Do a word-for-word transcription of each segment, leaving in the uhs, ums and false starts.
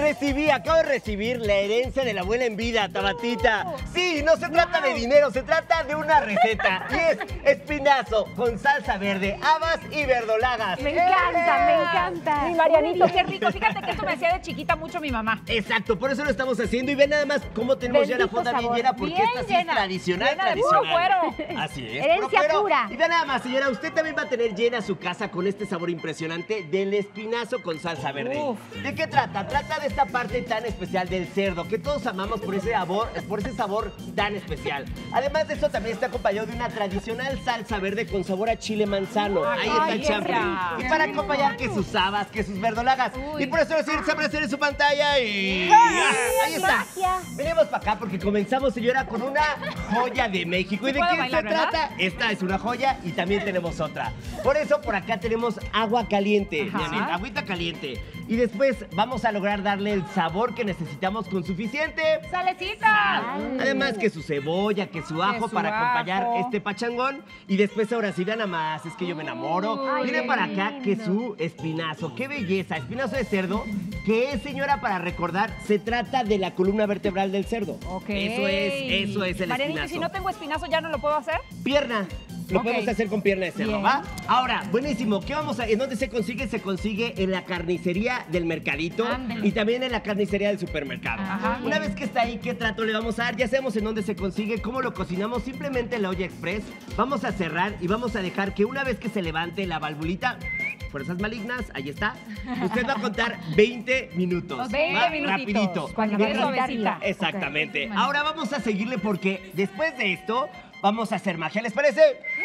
Recibí, acabo de recibir la herencia de la abuela en vida, Tabatita. Sí, no se trata de dinero, se trata de una receta. Y es espinazo con salsa verde, habas y verdolagas. Me encanta, me encanta. Mi Marianito, qué rico. Fíjate que esto me hacía de chiquita mucho mi mamá. Exacto, por eso lo estamos haciendo. Y ven nada más cómo tenemos ya la fonda bien llena, porque bien esta sí llena, es tradicional, llena de tradicional. puro cuero. Así es, Herencia puro cuero. pura. Y vean nada más, señora, usted también va a tener llena su casa con este sabor impresionante del espinazo con salsa verde. Uf. ¿De qué trata? Trata de esta parte tan especial del cerdo, que todos amamos por ese sabor, por ese sabor tan especial. Además de eso, también está acompañado de una tradicional salsa verde con sabor a chile manzano. Ahí está el qué champi. rico. Y para acompañar que sus habas, que sus verdolagas. Uy. Y por eso decir, se aparecer en su pantalla y... Ahí está. Gracias. Venimos para acá porque comenzamos, señora, con una joya de México. ¿Y de ¿Puedo qué bailar, se verdad? trata? Esta es una joya y también tenemos otra. Por eso, por acá tenemos agua caliente, Ajá. Janet, agüita caliente. Y después vamos a lograr darle el sabor que necesitamos con suficiente ¡Salecita! Además que su cebolla, que su ajo su para acompañar ajo. este pachangón. Y después ahora sí, vean nada más, es que yo me enamoro. Ay, Miren qué para acá lindo. que su espinazo, qué belleza, espinazo de cerdo, que es, señora, para recordar, se trata de la columna vertebral del cerdo. Ok. Eso es, eso es el Marianito, ¿y espinazo. si no tengo espinazo ya no lo puedo hacer? Pierna. Lo Ok. podemos hacer con pierna de cerdo, Bien. ¿va? Ahora, buenísimo. ¿Qué vamos a...? ¿En dónde se consigue? Se consigue en la carnicería del mercadito. Ándale. Y también en la carnicería del supermercado. Ajá. Una vez que está ahí, ¿qué trato le vamos a dar? Ya sabemos en dónde se consigue, cómo lo cocinamos. Simplemente en la olla express. Vamos a cerrar y vamos a dejar que una vez que se levante la valvulita... Fuerzas malignas, ahí está. Usted va a contar veinte minutos. veinte ¿va? minutitos. Rapidito. Para que Bien quede rapidito. suavecita. Exactamente. Ok. Ahora vamos a seguirle porque después de esto vamos a hacer magia. ¿Les parece?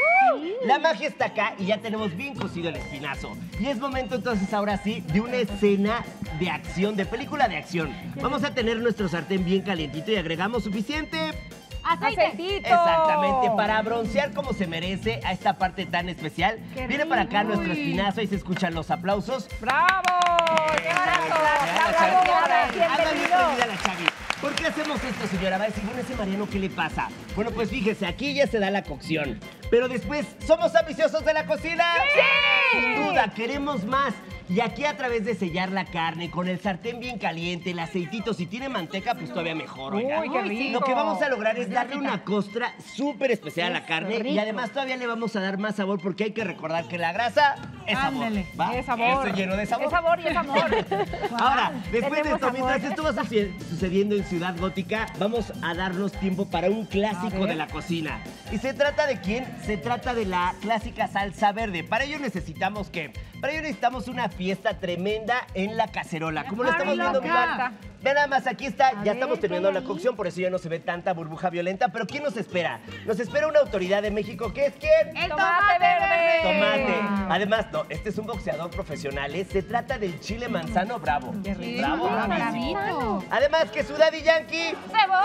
La magia está acá y ya tenemos bien cocido el espinazo. Y es momento entonces ahora sí de una escena de acción, de película de acción. Vamos a tener nuestro sartén bien calientito y agregamos suficiente... ¡Aceite! ¡Aceitito! Exactamente, para broncear como se merece a esta parte tan especial. Qué Viene para acá rico. nuestro espinazo y se escuchan los aplausos. ¡Bravo! ¡Qué barato! Bravo, ¡Bravo, Chavi. Chavi! Anda bien ¡Bienvenido! prendida la Chavi. ¿Por qué hacemos esto, señora? Va a decir, bueno, ese Mariano, ¿qué le pasa? Bueno, pues fíjese, aquí ya se da la cocción. Pero después, ¿somos ambiciosos de la cocina? ¡Sí! Sin duda, queremos más. Y aquí a través de sellar la carne, con el sartén bien caliente, el aceitito, si tiene manteca, pues todavía mejor, oiga. Uy, qué rico. Lo que vamos a lograr es darle una costra súper especial a la carne. Y rico. además todavía le vamos a dar más sabor porque hay que recordar que la grasa es sabor. Ándale, ¿va? es sabor. Eso lleno de sabor. Es sabor y es amor. Ahora, después de tenemos esto, amor. mientras esto va suce- sucediendo en Ciudad Gótica, vamos a darnos tiempo para un A clásico ver. de la cocina. ¿Y se trata de quién? Se trata de la clásica salsa verde. Para ello necesitamos, ¿qué? Para ello necesitamos una fiesta tremenda en la cacerola. Como lo Ay, estamos viendo, loca. Milán. Vean nada más, aquí está, A ya ver, estamos ¿qué terminando hay la ahí? cocción, por eso ya no se ve tanta burbuja violenta. Pero ¿quién nos espera? Nos espera una autoridad de México, ¿qué es quién? ¡El tomate verde! Tomate. Wow. Además, no, este es un boxeador profesional, ¿eh? Se trata del chile manzano bravo. Qué rico. Bravo, Ah, bravísimo. bravito. Además que su Daddy Yankee,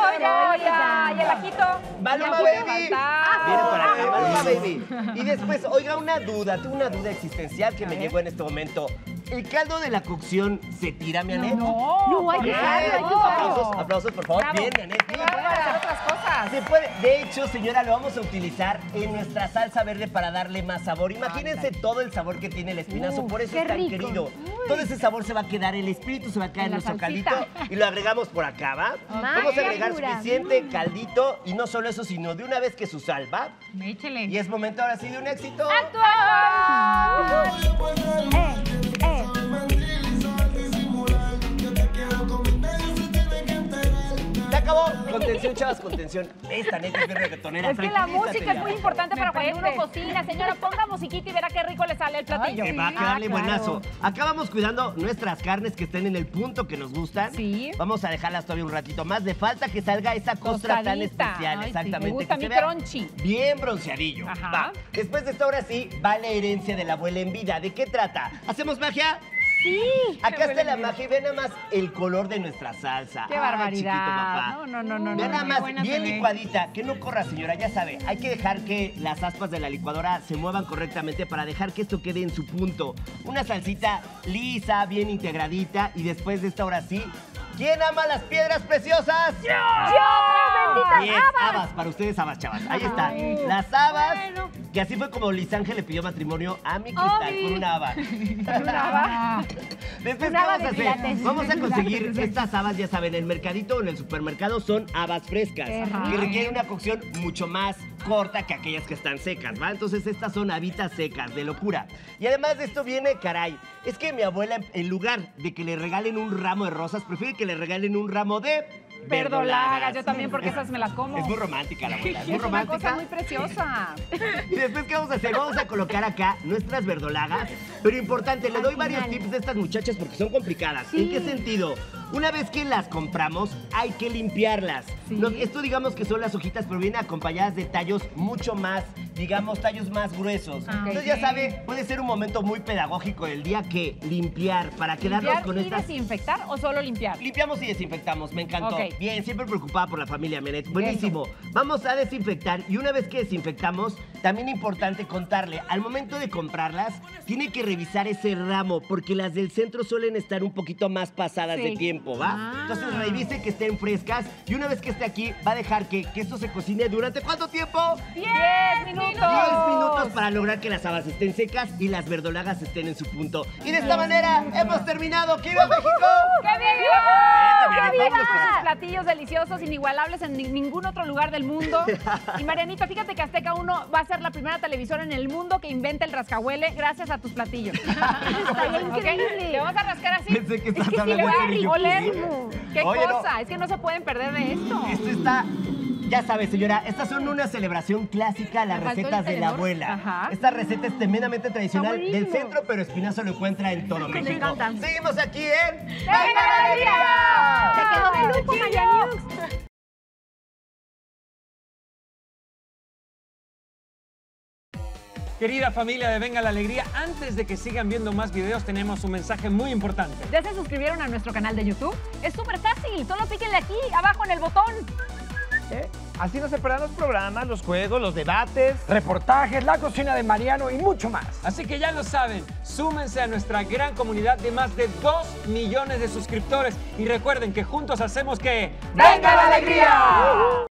¡Cebolla! Y el ajito. Maluma Ya puede Baby. faltar. Viene para acá, Maluma Baby. Y después, oiga, una duda, tengo una duda existencial que me ver. llegó en este momento. ¿El caldo de la cocción se tira, mi Anet? No, No, hay ¿por que qué? dejarlo, hay que No. dejarlo. Aplausos, aplausos, por favor. Bravo. Bien, mi Anet, bien. Se pueden hacer otras cosas. Se puede. De hecho, señora, lo vamos a utilizar en nuestra salsa verde para darle más sabor. Imagínense todo el sabor que tiene el espinazo, Uh, por eso qué es tan rico. querido. Uy. Todo ese sabor se va a quedar, el espíritu se va a quedar en En la nuestro salsita. caldito y lo agregamos por acá, ¿va? Vamos a agregar pura. suficiente caldito y no solo eso, sino de una vez que su sal, ¿va? Échele. Y es momento ahora sí de un éxito. ¡Actuación! Eh, eh. Se acabó. Contención, chavas, contención. Esta neta es bien reggaetonera. Es que la tranquilízate música es ya. muy importante para cuando uno cocina. Señora, ponga musiquita y verá qué rico le sale el platillo. Que va a Ah, quedarle claro. buenazo. Acá vamos cuidando nuestras carnes que estén en el punto que nos gustan. Sí. Vamos a dejarlas todavía un ratito más. Le falta que salga esa costra tan Tostadita. especial. Ay, sí, exactamente. me gusta que se mi vea crunchy. Bien bronceadillo. Ajá. Va. Después de esto, ahora sí, va la herencia de la abuela en vida. ¿De qué trata? ¿Hacemos magia? Sí. Acá está la en vida. magia y ve nada más el color de nuestra salsa. ¡Qué Ay, barbaridad! chiquito papá. No, no, no, no. Vean no, nada qué más, buena bien se ve. licuadita, que no corra, señora, ya sabe. Hay que dejar que las aspas de la licuadora se muevan correctamente para dejar que esto quede en su punto. Una salsita lisa, bien integradita y después de esta ahora sí, ¿quién ama las piedras preciosas? ¡Yo! ¡Bendita Así es, habas, para ustedes habas, chavas. Ahí están. Ay, Las habas, bueno. que así fue como Luis Ángel le pidió matrimonio a mi Cristal Obi. con una haba. Una haba. Después, Una ¿qué haba vamos a de hacer? pilates. Vamos a conseguir estas habas, ya saben, en el mercadito o en el supermercado son habas frescas, Qué rico. que requieren una cocción mucho más corta que aquellas que están secas, ¿va? Entonces estas son habitas secas, de locura. Y además de esto viene, caray, es que mi abuela, en lugar de que le regalen un ramo de rosas, prefiere que le regalen un ramo de Verdolagas, yo también, porque esas me las como. Es muy romántica la abuela, es muy Es una cosa romántica. muy preciosa. Y después, ¿qué vamos a hacer? Vamos a colocar acá nuestras verdolagas. Pero importante, le Al doy varios final. tips de estas muchachas porque son complicadas. Sí. ¿En qué sentido? Una vez que las compramos, hay que limpiarlas. Sí. No, esto digamos que son las hojitas, pero vienen acompañadas de tallos mucho más, digamos, tallos más gruesos. Ah, Entonces, ok. ya sabe, puede ser un momento muy pedagógico del día que limpiar para quedarnos ¿Limpiar con y estas... desinfectar o solo limpiar? Limpiamos y desinfectamos, me encantó. Ok. Bien, siempre preocupada por la familia Menet. Buenísimo. Vamos a desinfectar y una vez que desinfectamos, también importante contarle, al momento de comprarlas, tiene que revisar ese ramo porque las del centro suelen estar un poquito más pasadas Sí. de tiempo, ¿va? Ah. Entonces revise que estén frescas y una vez que esté aquí, va a dejar que, que esto se cocine durante ¿cuánto tiempo? ¡Diez minutos! diez minutos para lograr que las habas estén secas y las verdolagas estén en su punto. Y de esta manera hemos terminado. ¡Que viva México! ¡Que viva! Vete, ¡Que Menet, viva! vámonos con Sus platillos deliciosos, inigualables en ni- ningún otro lugar del mundo. Y Marianita, fíjate que Azteca uno va a ser la primera televisora en el mundo que invente el rascahuele gracias a tus platillos. Estaría ¿Ok? increíble. Te vamos a rascar así. Pensé que Es estabas que sí, hablando le en va a serio. oler. Sí. ¿Qué Oye, no. cosa? Es que no se pueden perder de esto. Esto está, ya sabes, señora, estas son una celebración clásica, las Me faltó recetas el de la tenedor. abuela. Ajá. Esta receta es tremendamente tradicional Está del buenísimo. centro, pero Espinazo lo encuentra en todo Me México. encanta. Seguimos aquí en ¡Venga la alegría! Te quedó de lujo, Marianux. Querida familia de Venga la Alegría, antes de que sigan viendo más videos, tenemos un mensaje muy importante. ¿Ya se suscribieron a nuestro canal de YouTube? Es súper fácil, solo píquenle aquí, abajo en el botón. ¿Eh? Así no se perderán los programas, los juegos, los debates. Reportajes, la cocina de Mariano y mucho más. Así que ya lo saben, súmense a nuestra gran comunidad de más de dos millones de suscriptores y recuerden que juntos hacemos que... ¡Venga la alegría!